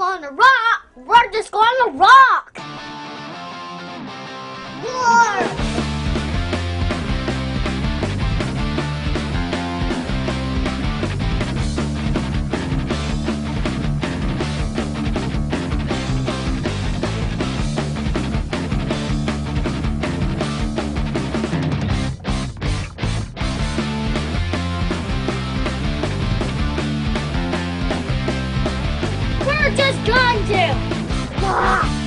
on a rock. We're just going to rock. War. We're just going to rock.